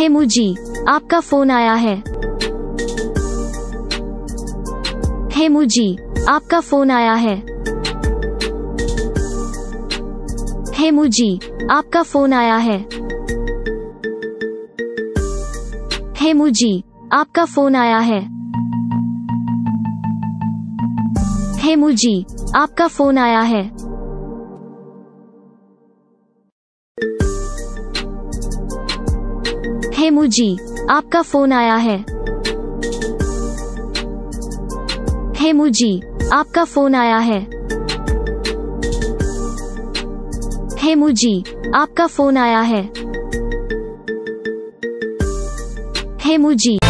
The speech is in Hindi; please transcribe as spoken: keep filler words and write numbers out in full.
हेमू जी, आपका फोन आया है। हेमू जी, आपका फोन आया है। हेमू जी, आपका फोन आया है। हेमू जी, आपका फोन आया है। हेमू जी, आपका फोन आया है। हेमू जी, आपका फोन आया है। हेमू जी, आपका फोन आया है। हेमू जी, आपका फोन आया है। हेमू जी